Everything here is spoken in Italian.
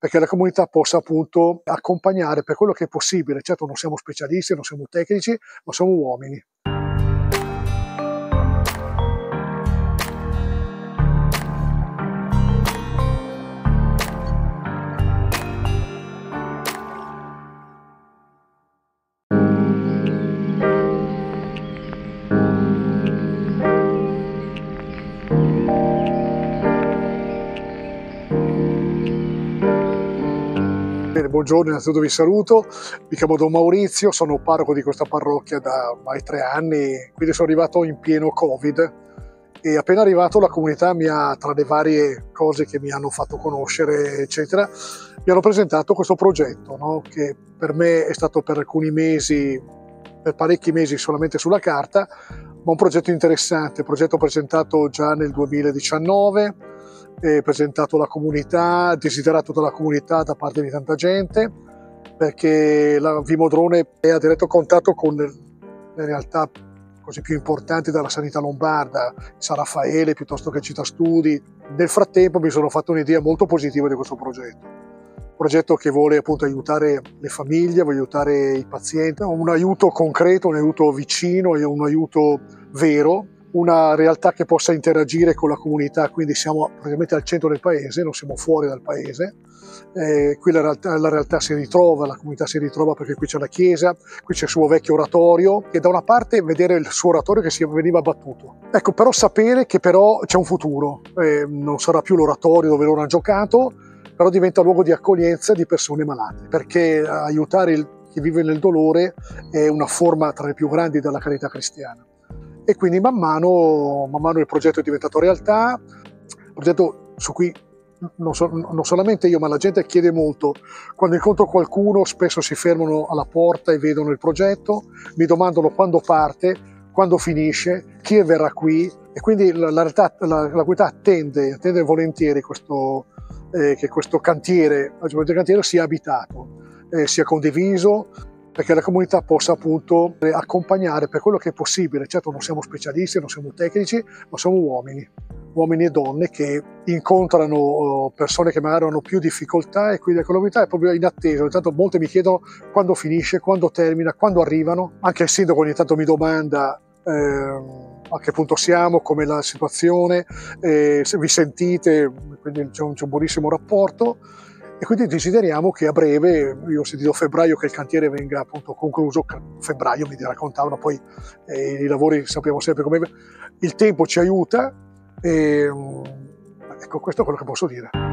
perché la comunità possa appunto accompagnare per quello che è possibile. Certo non siamo specialisti, non siamo tecnici, ma siamo uomini. Bene, buongiorno, innanzitutto vi saluto, mi chiamo Don Maurizio, sono parroco di questa parrocchia da ormai 3 anni, quindi sono arrivato in pieno Covid e appena arrivato la comunità mi ha, tra le varie cose che mi hanno fatto conoscere, eccetera, mi hanno presentato questo progetto, no? Che per me è stato per alcuni mesi, per parecchi mesi solamente sulla carta, ma un progetto interessante, un progetto presentato già nel 2019, presentato alla comunità, desiderato dalla comunità da parte di tanta gente, perché la Vimodrone è a diretto contatto con le realtà così più importanti della sanità lombarda, San Raffaele piuttosto che Città Studi. Nel frattempo mi sono fatto un'idea molto positiva di questo progetto che vuole appunto aiutare le famiglie, vuole aiutare i pazienti, un aiuto concreto, un aiuto vicino e un aiuto vero, una realtà che possa interagire con la comunità, quindi siamo praticamente al centro del paese, non siamo fuori dal paese. Qui la realtà si ritrova, la comunità si ritrova perché qui c'è la chiesa, qui c'è il suo vecchio oratorio e da una parte vedere il suo oratorio che veniva abbattuto. Ecco, però sapere che però c'è un futuro, non sarà più l'oratorio dove loro hanno giocato, però diventa luogo di accoglienza di persone malate, perché aiutare chi vive nel dolore è una forma tra le più grandi della carità cristiana. E quindi man mano il progetto è diventato realtà, un progetto su cui non solamente io, ma la gente chiede molto. Quando incontro qualcuno spesso si fermano alla porta e vedono il progetto, mi domandano quando parte, quando finisce, chi verrà qui, e quindi la comunità attende volentieri che questo cantiere sia abitato, sia condiviso, perché la comunità possa appunto accompagnare per quello che è possibile. Certo non siamo specialisti, non siamo tecnici, ma siamo uomini e donne che incontrano persone che magari hanno più difficoltà, e quindi la comunità è proprio in attesa. Ogni tanto molte mi chiedono quando finisce, quando termina, quando arrivano. Anche il sindaco ogni tanto mi domanda a che punto siamo, com'è la situazione, se vi sentite, quindi c'è un buonissimo rapporto. E quindi desideriamo che a breve, io ho sentito febbraio che il cantiere venga appunto concluso, febbraio mi raccontavano, poi i lavori sappiamo sempre come il tempo ci aiuta, e ecco, questo è quello che posso dire.